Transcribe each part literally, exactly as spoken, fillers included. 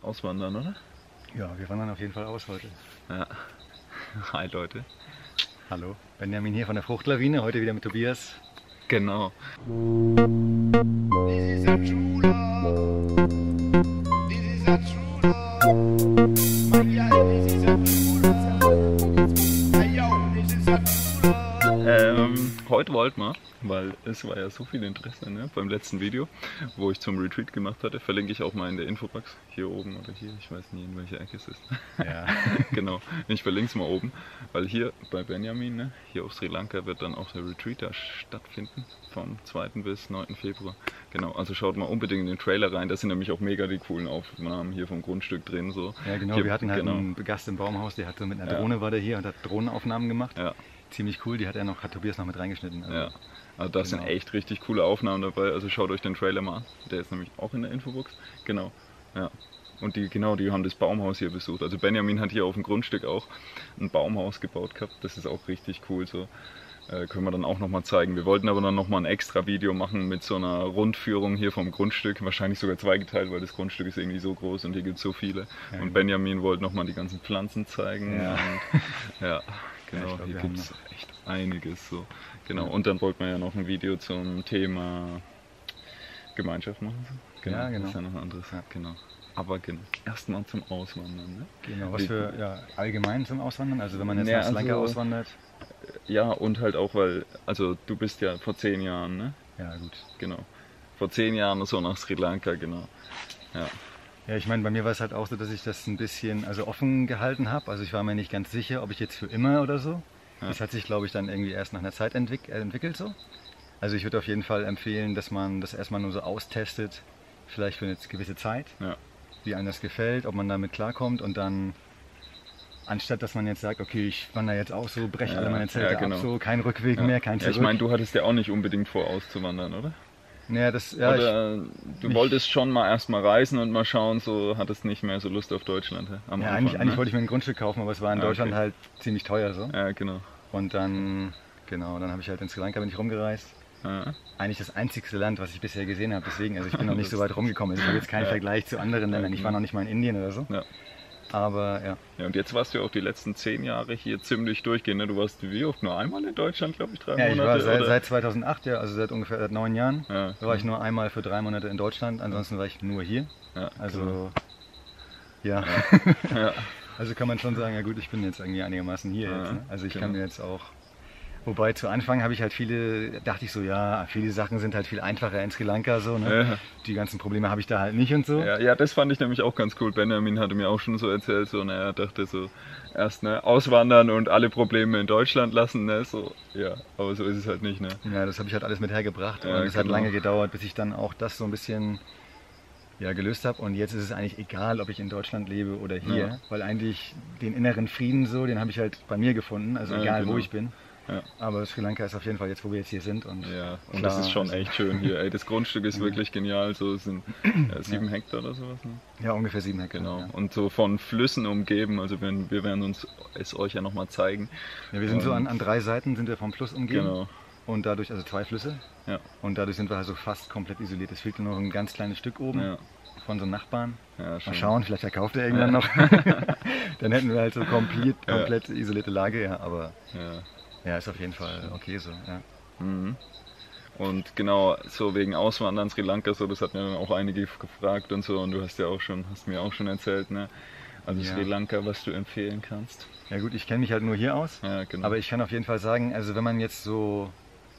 auswandern, oder? Ja, wir wandern auf jeden Fall aus heute. Ja. Hi Leute. Hallo, Benjamin hier von der Fruchtlawine, heute wieder mit Tobias. Genau. This is a true love. This is a true love. My girl, this is a true love. Hey yo, this is a true love. Ähm, heute wollten wir, weil es war ja so viel Interesse, ne, beim letzten Video, wo ich zum Retreat gemacht hatte, verlinke ich auch mal in der Infobox, hier oben oder hier, ich weiß nie in welcher Ecke es ist. Ja. Genau, ich verlinke es mal oben, weil hier bei Benjamin, ne, hier auf Sri Lanka wird dann auch der Retreat da stattfinden, vom zweiten bis neunten Februar. Genau, also schaut mal unbedingt in den Trailer rein, da sind nämlich auch mega die coolen Aufnahmen hier vom Grundstück drin. So. Ja genau, hier, wir hatten halt genau. einen Gast im Baumhaus, der hatte mit einer Ja. Drohne war der hier und hat Drohnenaufnahmen gemacht. Ja. Ziemlich cool, die hat er noch, hat Tobias noch mit reingeschnitten. Also, Ja, also da sind genau. echt richtig coole Aufnahmen dabei, also schaut euch den Trailer mal an, der ist nämlich auch in der Infobox, genau, ja. Und die, genau, die haben das Baumhaus hier besucht, also Benjamin hat hier auf dem Grundstück auch ein Baumhaus gebaut gehabt, das ist auch richtig cool so, äh, können wir dann auch nochmal zeigen. Wir wollten aber dann nochmal ein extra Video machen mit so einer Rundführung hier vom Grundstück, wahrscheinlich sogar zweigeteilt, weil das Grundstück ist irgendwie so groß und hier gibt es so viele. Ja, und genau. Benjamin wollte nochmal die ganzen Pflanzen zeigen. Ja. Und, ja. Genau, Ja, ich glaub, hier wir gibt haben es echt einiges so. Genau, und dann wollten wir ja noch ein Video zum Thema Gemeinschaft machen. So. Ja, genau. Das ist ja noch ein anderes. Ja. Genau. Aber genau, erstmal zum Auswandern. Ne? Genau, was Wie- für ja, allgemein zum Auswandern, also wenn man jetzt Ja, nach Sri Lanka also- auswandert. Ja, und halt auch, weil, also du bist ja vor zehn Jahren, ne? Ja gut. Genau. Vor zehn Jahren so nach Sri Lanka, genau. Ja. Ja, ich meine, bei mir war es halt auch so, dass ich das ein bisschen also offen gehalten habe. Also ich war mir nicht ganz sicher, ob ich jetzt für immer oder so. Ja. Das hat sich, glaube ich, dann irgendwie erst nach einer Zeit entwick äh, entwickelt so. Also ich würde auf jeden Fall empfehlen, dass man das erstmal nur so austestet, vielleicht für eine gewisse Zeit, Ja. wie einem das gefällt, ob man damit klarkommt und dann, anstatt dass man jetzt sagt, okay, ich wandere jetzt auch so, breche Ja, alle meine Zelte ja, genau. ab, so, kein Rückweg Ja. mehr, kein Ja, Zurück. ich meine, du hattest ja auch nicht unbedingt vor, auszuwandern, oder? Naja, das, ja, ich, Oder du ich- wolltest schon mal erstmal reisen und mal schauen, so hattest nicht mehr so Lust auf Deutschland. hä? Am ja, Anfang, eigentlich, eigentlich ne? wollte ich mir ein Grundstück kaufen, aber es war in Ah, Deutschland okay. halt ziemlich teuer so. Ja, genau. Und dann, genau, dann habe ich halt in Sri Lanka bin ich rumgereist. Ja. Eigentlich das einzigste Land, was ich bisher gesehen habe. Deswegen, also ich bin noch nicht so weit rumgekommen. Also ich habe jetzt keinen Ja. Vergleich zu anderen Ländern. Ich war noch nicht mal in Indien oder so. Ja. Aber ja, Ja, und jetzt warst du ja auch die letzten zehn Jahre hier ziemlich durchgehend. Ne? Du warst wie oft nur einmal in Deutschland, glaube ich, drei ja ich Monate. war seit, oder? seit zweitausendacht, ja, also seit ungefähr seit neun Jahren, Ja. war ich nur einmal für drei Monate in Deutschland. Ansonsten war ich nur hier. Ja, Also genau. ja, Ja. also kann man schon sagen, ja gut, ich bin jetzt irgendwie einigermaßen hier Ja, jetzt. Ne? Also ich genau. kann mir jetzt auch. Wobei zu Anfang habe ich halt viele, dachte ich so, ja, viele Sachen sind halt viel einfacher in Sri Lanka so, ne? Ja. Die ganzen Probleme habe ich da halt nicht und so. Ja, ja, das fand ich nämlich auch ganz cool. Benjamin hatte mir auch schon so erzählt, so, ne, er dachte so, erst ne, auswandern und alle Probleme in Deutschland lassen, ne, so, ja, aber so ist es halt nicht, ne. Ja, das habe ich halt alles mit hergebracht Ja, und es hat genau. lange gedauert, bis ich dann auch das so ein bisschen ja, gelöst habe. Und jetzt ist es eigentlich egal, ob ich in Deutschland lebe oder hier, Ja. weil eigentlich den inneren Frieden so, den habe ich halt bei mir gefunden, also Ja, egal genau. wo ich bin. Ja. Aber Sri Lanka ist auf jeden Fall jetzt, wo wir jetzt hier sind. Und Ja, und klar, das ist schon also- echt schön hier. Ey, das Grundstück ist wirklich genial. So es sind äh, sieben Hektar oder sowas. Ne? Ja, ungefähr sieben Hektar. Genau. Ja. Und so von Flüssen umgeben. Also wir, wir werden uns es euch ja nochmal zeigen. Ja, wir sind so Und- an, an drei Seiten sind wir vom Fluss umgeben. Genau. Und dadurch, also zwei Flüsse. Ja. Und dadurch sind wir also fast komplett isoliert. Es fehlt nur noch ein ganz kleines Stück oben Ja. von so einem Nachbarn. Ja, Mal schon. schauen, vielleicht verkauft er irgendwann noch. Dann hätten wir halt so komplett, Ja. komplett isolierte Lage, ja, aber Ja. ja, ist auf jeden Fall okay so. Ja. Mhm. Und genau, so wegen Auswandern Sri Lanka, so, das hat mir dann auch einige gefragt und so. Und du hast ja auch schon, hast mir auch schon erzählt, ne? Also Ja. Sri Lanka, was du empfehlen kannst. Ja gut, ich kenne mich halt nur hier aus, Ja, genau. aber ich kann auf jeden Fall sagen, also wenn man jetzt so,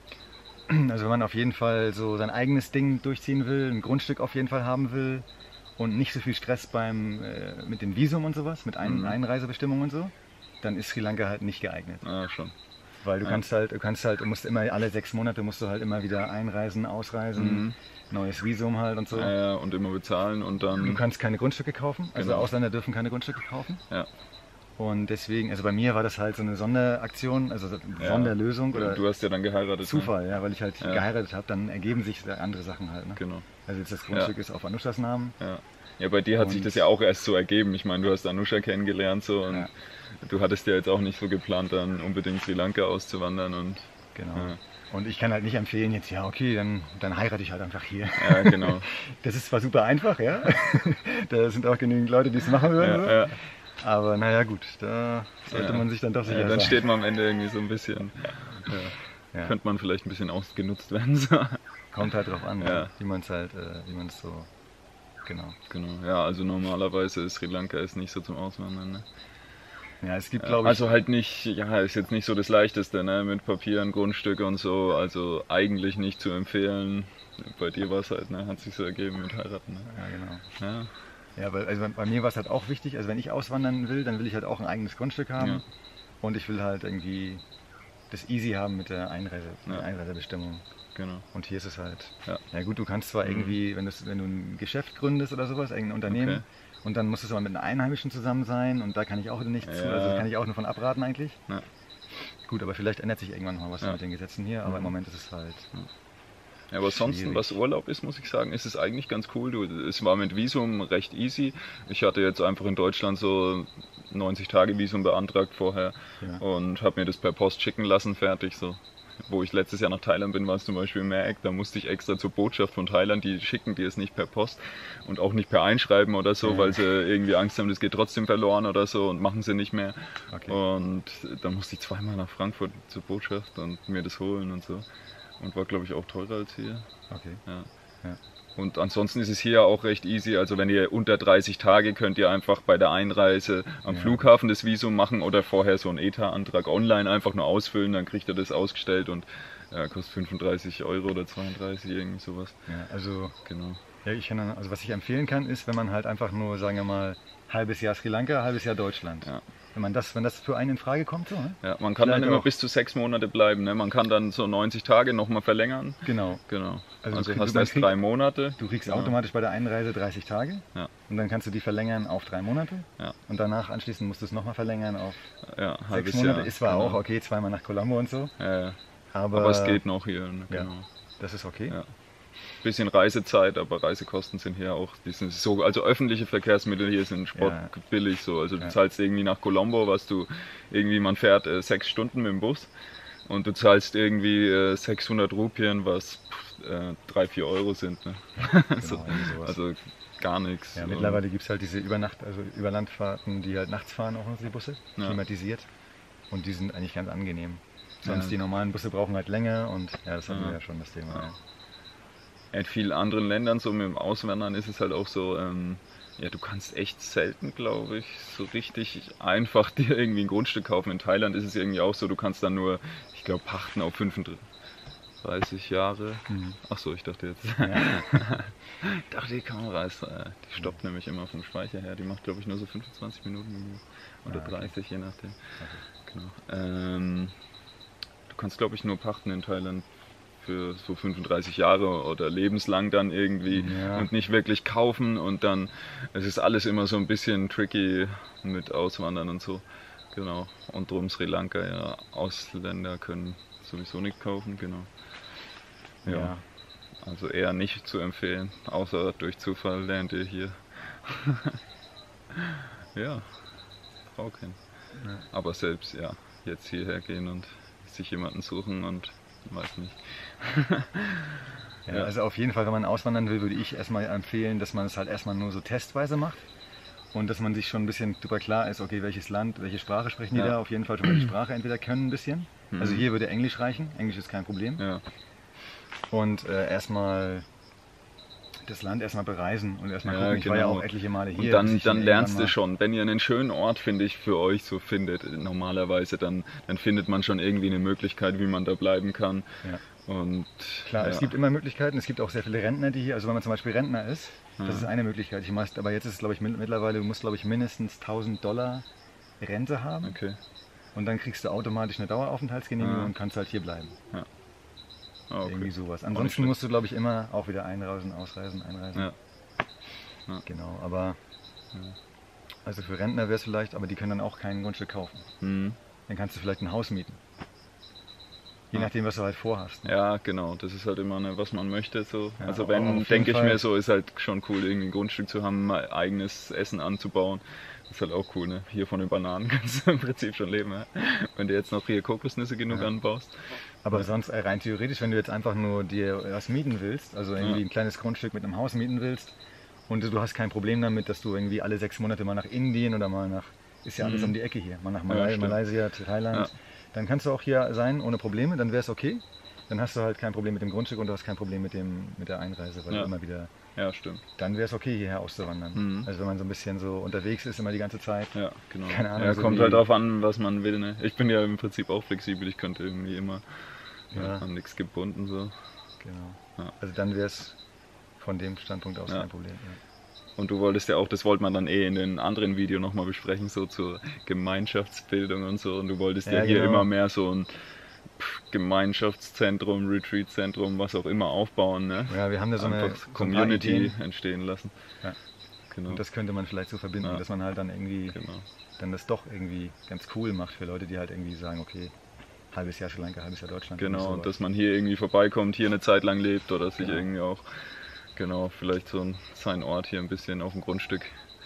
also wenn man auf jeden Fall so sein eigenes Ding durchziehen will, ein Grundstück auf jeden Fall haben will und nicht so viel Stress beim äh, mit dem Visum und sowas, mit Ein Mhm. Einreisebestimmungen und so, dann ist Sri Lanka halt nicht geeignet. Ah, schon. Weil du Ja. kannst halt, du kannst halt, du musst immer alle sechs Monate musst du halt immer wieder einreisen, ausreisen, Mhm. neues Visum halt und so. Ja, ja, und immer bezahlen und Du dann. kannst keine Grundstücke kaufen, also Genau. Ausländer dürfen keine Grundstücke kaufen. Ja. Und deswegen, also bei mir war das halt so eine Sonderaktion, also so eine Ja. Sonderlösung oder Du hast ja dann geheiratet. Ne? Zufall, ja, weil ich halt Ja. geheiratet habe, dann ergeben sich andere Sachen halt. Ne? Genau. Also jetzt das Grundstück Ja. ist auf Anushas Namen. Ja. Ja, bei dir hat sich Und- das ja auch erst so ergeben. Ich meine, du hast Anusha kennengelernt so und Ja. du hattest ja jetzt auch nicht so geplant, dann unbedingt Sri Lanka auszuwandern und Genau. Ja. Und ich kann halt nicht empfehlen jetzt, ja okay, dann, dann heirate ich halt einfach hier. Ja, genau. Das ist zwar super einfach, ja. Da sind auch genügend Leute, die es machen würden. so. Ja, ja. Aber naja gut, da sollte Ja. man sich dann doch sicher Ja, dann sein. steht man am Ende irgendwie so ein bisschen, ja, Ja. könnte man vielleicht ein bisschen ausgenutzt werden. So. Kommt halt drauf an, Ja. ja. wie man es halt, äh, wie man es so, genau. Genau, ja, also normalerweise ist Sri Lanka ist nicht so zum Auswandern. Ne? Ja, es gibt Ja, glaube ich, also halt nicht, ja, ist jetzt nicht so das Leichteste, ne, mit Papieren, Grundstücke und so, also eigentlich nicht zu empfehlen. Bei dir war es halt, ne, hat sich so ergeben mit heiraten. Ne? ja genau. Ja, Ja, weil also bei mir war es halt auch wichtig, also wenn ich auswandern will, dann will ich halt auch ein eigenes Grundstück haben Ja. und ich will halt irgendwie das easy haben mit der Einreise, mit Ja. der Einreisebestimmung. genau. Und hier ist es halt, Ja. ja gut, du kannst zwar Mhm. irgendwie, wenn, das, wenn du ein Geschäft gründest oder sowas, irgendein Unternehmen, Okay. und dann musst du aber mit einem Einheimischen zusammen sein und da kann ich auch nicht zu, Ja. also da kann ich auch nur von abraten eigentlich. Ja. Gut, aber vielleicht ändert sich irgendwann mal was Ja. mit den Gesetzen hier, aber im Mhm. Moment ist es halt, Ja, aber sonst, Schwierig. was Urlaub ist, muss ich sagen, ist es eigentlich ganz cool. Du, es war mit Visum recht easy. Ich hatte jetzt einfach in Deutschland so neunzig Tage Visum beantragt vorher Ja. und habe mir das per Post schicken lassen, fertig so. Wo ich letztes Jahr nach Thailand bin, war es zum Beispiel in Merck, da musste ich extra zur Botschaft von Thailand, die schicken dir es nicht per Post und auch nicht per Einschreiben oder so, Ja. weil sie irgendwie Angst haben, das geht trotzdem verloren oder so und machen sie nicht mehr. okay. Und dann musste ich zweimal nach Frankfurt zur Botschaft und mir das holen und so. Und war, glaube ich, auch teurer als hier. okay. Ja. Ja. Und ansonsten ist es hier auch recht easy. Also wenn ihr unter dreißig Tage könnt ihr einfach bei der Einreise am Ja. Flughafen das Visum machen oder vorher so einen E T A-Antrag online einfach nur ausfüllen, dann kriegt ihr das ausgestellt und ja, kostet fünfunddreißig Euro oder zweiunddreißig, irgendwie sowas. Ja, also, Genau. ja, ich kann, dann- also was ich empfehlen kann, ist, wenn man halt einfach nur, sagen wir mal, halbes Jahr Sri Lanka, halbes Jahr Deutschland. Ja. Wenn man das, wenn das für einen in Frage kommt, so, ne? Ja, man kann dann Vielleicht immer auch- bis zu sechs Monate bleiben. Ne? Man kann dann so neunzig Tage nochmal verlängern. Genau. Genau. Also Also, du krieg- hast man erst kriegt- drei Monate. Du kriegst Genau. automatisch bei der Einreise dreißig Tage Ja. und dann kannst du die verlängern auf drei Monate Ja. und danach anschließend musst du es nochmal verlängern auf Ja, sechs halbes Monate. Jahr. Ist zwar genau. auch okay, zweimal nach Colombo und so, Ja, ja. aber, Aber es geht noch hier. Ne? ja. Genau. Das ist okay. Ja. Bisschen Reisezeit, aber Reisekosten sind hier auch, die sind so, also öffentliche Verkehrsmittel hier sind sportbillig so. Also du Ja. zahlst irgendwie nach Colombo, was du irgendwie, man fährt äh, sechs Stunden mit dem Bus und du zahlst irgendwie äh, sechshundert Rupien, was pff, äh, drei, vier Euro sind. Ne? so, Genau, irgendwie sowas. also gar nichts. Ja, Und- mittlerweile gibt es halt diese Übernacht, also Überlandfahrten, die halt nachts fahren, auch unsere Busse, Ja. klimatisiert. Und die sind eigentlich ganz angenehm. Sonst Ja. die normalen Busse brauchen halt länger und ja, das hatten Ja. wir ja schon das Thema. Ja. Ja. In vielen anderen Ländern, so mit dem Auswandern, ist es halt auch so, ähm, ja, du kannst echt selten, glaube ich, so richtig einfach dir irgendwie ein Grundstück kaufen. In Thailand ist es irgendwie auch so, du kannst dann nur, ich glaube, pachten auf fünfunddreißig Jahre. Mhm. Ach so, ich dachte jetzt. Ja. Ich dachte, die Kamera ist, äh, die stoppt nämlich immer vom Speicher her. Die macht, glaube ich, nur so fünfundzwanzig Minuten oder Ah, okay. dreißig, je nachdem. Genau. Ähm, du kannst, glaube ich, nur pachten in Thailand für so fünfunddreißig Jahre oder lebenslang dann irgendwie Ja. und nicht wirklich kaufen und dann, es ist alles immer so ein bisschen tricky mit Auswandern und so. Genau. Und drum Sri Lanka, ja, Ausländer können sowieso nicht kaufen, genau. Ja. Ja. Also eher nicht zu empfehlen, außer durch Zufall lernt ihr hier. ja, Frau kennen. Ja. Aber selbst, ja, jetzt hierher gehen und sich jemanden suchen und weiß nicht. Ja, Ja. also auf jeden Fall, wenn man auswandern will, würde ich erstmal empfehlen, dass man es halt erstmal nur so testweise macht und dass man sich schon ein bisschen drüber klar ist, okay, welches Land, welche Sprache sprechen die Ja. da, auf jeden Fall schon mal die Sprache entweder können ein bisschen. Also Mhm. hier würde Englisch reichen, Englisch ist kein Problem. Ja, Und äh, erstmal das Land erstmal bereisen und erstmal Ja, gucken. Ich war ja genau. auch etliche Male hier. und dann, bis ich dann hier lernst irgendwann du schon, wenn ihr einen schönen Ort, finde ich, für euch so findet, normalerweise, dann, dann findet man schon irgendwie eine Möglichkeit, wie man da bleiben kann. mal- Ja. Und Klar, ja. es gibt immer Möglichkeiten. Es gibt auch sehr viele Rentner, die hier, also wenn man zum Beispiel Rentner ist, das Ja. ist eine Möglichkeit. Ich meist, aber jetzt ist es, glaube ich, mit- mittlerweile, du musst, glaube ich, mindestens tausend Dollar Rente haben Okay. und dann kriegst du automatisch eine Daueraufenthaltsgenehmigung Ah. und kannst halt hier bleiben. Ah, okay. Irgendwie sowas. nicht Ansonsten schlecht. musst du, glaube ich, immer auch wieder einreisen, ausreisen, einreisen. Ja. Ja. Genau, aber Ja. also für Rentner wäre es vielleicht, aber die können dann auch kein Grundstück kaufen. Mhm. Dann kannst du vielleicht ein Haus mieten. Je nachdem, was du halt vorhast. Ne? Ja, genau, das ist halt immer, ne, was man möchte. So. Ja, also aber auf wenn, jeden denke ich Fall- mir so, ist halt schon cool, irgendwie ein Grundstück zu haben, mal eigenes Essen anzubauen. Das ist halt auch cool, ne? Hier von den Bananen kannst du im Prinzip schon leben, ja? Wenn du jetzt noch hier Kokosnüsse genug Ja. anbaust. Aber sonst äh, rein theoretisch, wenn du jetzt einfach nur dir was mieten willst, also irgendwie Ja. ein kleines Grundstück mit einem Haus mieten willst und du hast kein Problem damit, dass du irgendwie alle sechs Monate mal nach Indien oder mal nach, ist ja alles Mhm. um die Ecke hier, mal nach Ja, Malai stimmt. Malaysia, Thailand, Ja. dann kannst du auch hier sein ohne Probleme, dann wäre es okay. Dann hast du halt kein Problem mit dem Grundstück und du hast kein Problem mit, dem, mit der Einreise, weil Ja. du immer wieder, Ja, stimmt. dann wäre es okay, hierher auszuwandern. Mhm. Also wenn man so ein bisschen so unterwegs ist, immer die ganze Zeit. Ja, genau. Keine Ahnung, ja, so kommt wie- halt drauf an, was man will, ne? Ich bin ja im Prinzip auch flexibel, ich könnte irgendwie immer ja. Ja. an nichts gebunden so. Genau. Ja. Also dann wäre es von dem Standpunkt aus Ja. kein Problem. Ja. Und du wolltest ja auch, das wollte man dann eh in den anderen Video nochmal besprechen, so zur Gemeinschaftsbildung und so. Und du wolltest ja, Ja, hier genau. immer mehr so ein pff, Gemeinschaftszentrum, Retreatzentrum, was auch immer aufbauen, ne? Ja, wir haben da so eine Einfach so ein paar Community Ideen. entstehen lassen. Ja. Genau. Und das könnte man vielleicht so verbinden, Ja. dass man halt dann irgendwie genau. dann das doch irgendwie ganz cool macht für Leute, die halt irgendwie sagen, okay, halbes Jahr Sri Lanka, halbes Jahr Deutschland. Genau, irgendwie und sowas. dass man hier irgendwie vorbeikommt, hier eine Zeit lang lebt oder sich Genau. irgendwie auch, genau, vielleicht so ein, sein Ort hier ein bisschen auf dem Grundstück.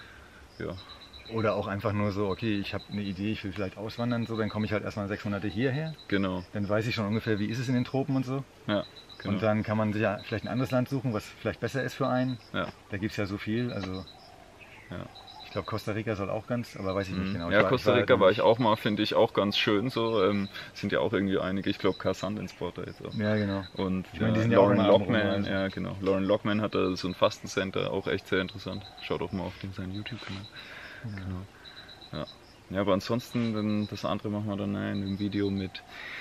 Ja, Oder auch einfach nur so, okay, ich habe eine Idee, ich will vielleicht auswandern, so, dann komme ich halt erstmal sechs Monate hierher, genau. dann weiß ich schon ungefähr, wie ist es in den Tropen und so. Ja, genau. Und dann kann man sich ja vielleicht ein anderes Land suchen, was vielleicht besser ist für einen. ja. Da gibt es ja so viel, also Ja. ich glaube Costa Rica soll auch ganz, aber weiß ich nicht Mhm. genau. Ich Ja, war- Costa ich Rica war halt ich auch mal, finde ich auch ganz schön so. Ähm, sind ja auch irgendwie einige, ich glaube Cassand ins Porter jetzt auch. nicht- Ja, genau. Und Ich meine, die äh, sind ja auch Lauren immer am Lockman, Rumreisen. ja genau. Lauren Lockman hat da so ein Fastencenter, auch echt sehr interessant. Schaut auch mal auf den, seinen YouTube-Kanal. Genau. Ja. ja, aber ansonsten, dann, das andere machen wir dann äh, in dem Video mit,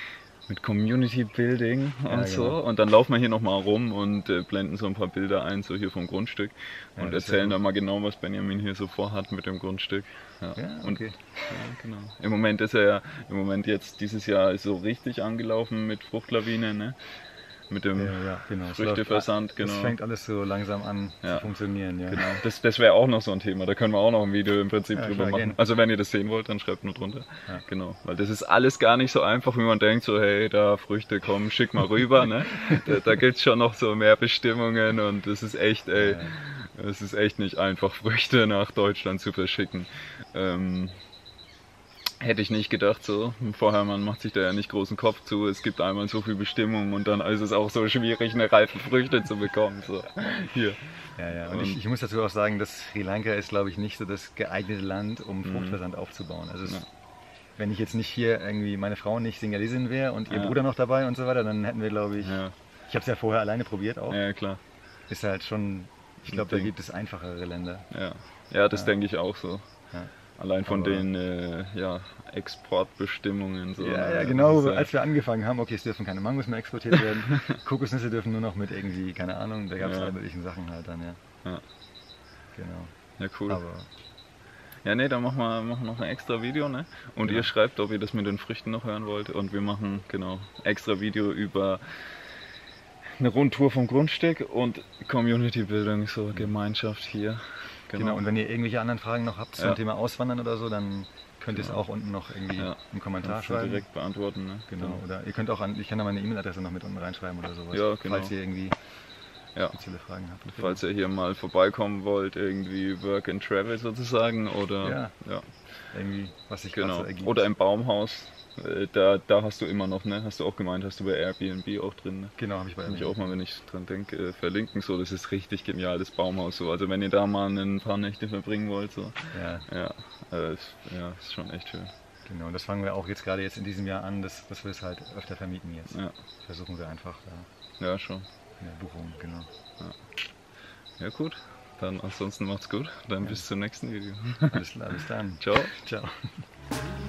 mit Community Building und Ja, so. genau. Und dann laufen wir hier nochmal rum und äh, blenden so ein paar Bilder ein, so hier vom Grundstück. Ja, Und das ist ja erzählen gut. dann mal genau, was Benjamin hier so vorhat mit dem Grundstück. Ja, Ja, und okay. ja, genau. Im Moment ist er ja, im Moment jetzt dieses Jahr ist so richtig angelaufen mit Fruchtlawine, ne? Mit dem Ja, ja, genau. Es Früchteversand, läuft- genau. Es fängt alles so langsam an Ja. zu funktionieren, ja. Genau. Das, das wäre auch noch so ein Thema, da können wir auch noch ein Video im Prinzip Ja, drüber klar, machen. gerne. Also wenn ihr das sehen wollt, dann schreibt nur drunter. Ja. Genau. Weil das ist alles gar nicht so einfach, wie man denkt, so hey, da Früchte kommen, schick mal rüber, ne? Da, da gibt es schon noch so mehr Bestimmungen und das ist echt, ey, es ist echt nicht einfach, Früchte nach Deutschland zu verschicken. Ähm, Hätte ich nicht gedacht so. Vorher, man macht sich da ja nicht großen Kopf zu. Es gibt einmal so viel Bestimmungen und dann ist es auch so schwierig, eine reife Früchte zu bekommen. So. Hier. Ja, ja. Und Und- ich, ich muss dazu auch sagen, dass Sri Lanka ist, glaube ich, nicht so das geeignete Land, um Fruchtversand aufzubauen. Also es, Mhm. Ja. wenn ich jetzt nicht hier irgendwie meine Frau nicht Singalesin wäre und ihr Ja. Bruder noch dabei und so weiter, dann hätten wir, glaube ich, Ja, ich habe es ja vorher alleine probiert auch, ja klar. ist halt schon, ich glaube, da Ding. gibt es einfachere Länder. Ja, ja das Ja. denke ich auch so. Ja. Allein von Aber- den äh, ja, Exportbestimmungen. So, Ja, ne? ja, genau, Das ist ja- als wir angefangen haben, okay, es dürfen keine Mangos mehr exportiert werden, Kokosnüsse dürfen nur noch mit irgendwie, keine Ahnung, da gab es Ja. alle möglichen Sachen halt dann, ja. Ja. Genau. Ja, cool. Aber Ja, nee, dann machen wir, machen wir noch ein extra Video, ne? Und Genau. ihr schreibt, ob ihr das mit den Früchten noch hören wollt. Und wir machen, genau, extra Video über eine Rundtour vom Grundstück und Community-Bildung, so Gemeinschaft hier. Genau. und wenn ihr irgendwelche anderen Fragen noch habt zum Ja. Thema Auswandern oder so, dann könnt ihr es Genau. auch unten noch irgendwie Ja. im Kommentar Kannst du schreiben. direkt beantworten, ne? Genau. Oder ihr könnt auch an, ich kann da meine E-Mail-Adresse noch mit unten reinschreiben oder sowas. Ja, genau. Falls ihr irgendwie Ja. spezielle Fragen habt. Falls ihr hier mal vorbeikommen wollt, irgendwie Work and Travel sozusagen oder Ja. ja, Irgendwie, was sich gerade genau. so ergibt. Oder im Baumhaus. Äh, Da, da hast du immer noch, ne? Hast du auch gemeint, hast du bei Airbnb auch drin, ne? Genau, habe ich bei Kann ich mir. auch mal, wenn ich dran denke, äh, verlinken. So, das ist richtig genial, das Baumhaus. So. Also wenn ihr da mal ein paar Nächte verbringen wollt, so. Ja, Ja, äh, ist, ja, ist schon echt schön. genau. Und das fangen wir auch jetzt gerade jetzt in diesem Jahr an, dass, dass wir es halt öfter vermieten jetzt. Ja, Versuchen wir einfach da ja schon. in der Buchung, genau. Ja gut, dann ansonsten macht's gut. Dann bis zum nächsten Video. Alles klar, bis dann. Ciao. Ciao.